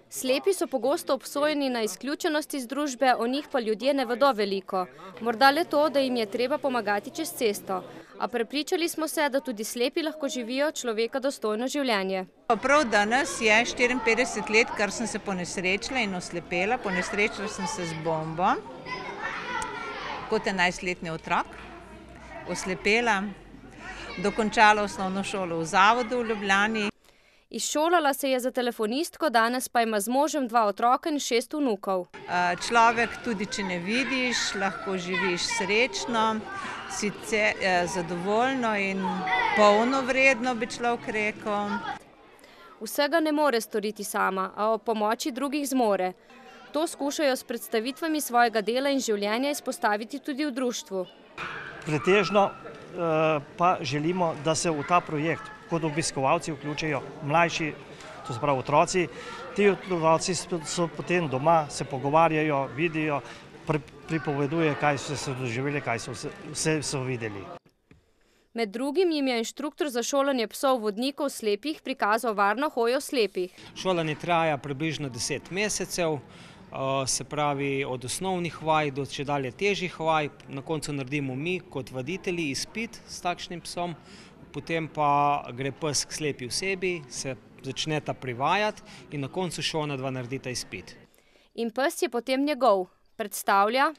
Slepi so pogosto obsojeni na izključenost iz družbe, o njih pa ljudje ne vedo veliko. Morda le to, da jim je treba pomagati čez cesto. A prepričali smo se, da tudi slepi lahko živijo človeka dostojno življenje. Prav danes je 54 let, kar sem se ponesrečila in oslepela. Ponesrečila sem se z bombo, kot 11-letni otrok. Oslepela, dokončala osnovno šolo v Zavodu v Ljubljani. Izšolala se je za telefonistko, danes pa ima z možem 2 otroka in 6 vnukov. Človek, tudi če ne vidiš, lahko živiš srečno, sicer zadovoljno in polnovredno, bi človek rekel. Vsega ne more storiti sama, a o pomoči drugih zmore. To skušajo s predstavitvami svojega dela in življenja izpostaviti tudi v društvu. Pretežno pa želimo, da se v ta projekt kot obiskovalci vključijo mlajši, to se pravi otroci. Ti otroci so potem doma, se pogovarjajo, vidijo, pripovedujejo, kaj so se doživeli, kaj so vse videli. Med drugim jim je inštruktor za šolanje psov vodnikov slepih prikazal varno hojo slepih. Šolanje traja približno 10 mesecev, se pravi od osnovnih vaj do čedalje težjih vaj. Na koncu naredimo mi kot vaditelji izpit s takšnim psom, potem pa gre pes k slepi osebi, se začneta privajati in na koncu šona dva naredita izpit. In pes je potem njegov. Predstavlja?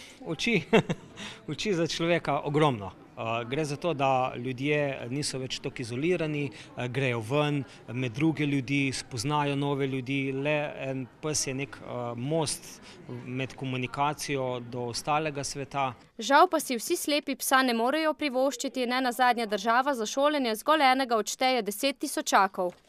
Uči za človeka ogromno. Gre za to, da ljudje niso več tako izolirani, grejo ven med druge ljudi, spoznajo nove ljudi. Le en pes je nek most med komunikacijo do ostalega sveta. Žal pa si vsi slepi psa ne morejo privoščiti, nenazadnje država za šolanje zgolj enega odšteje 10 tisočakov.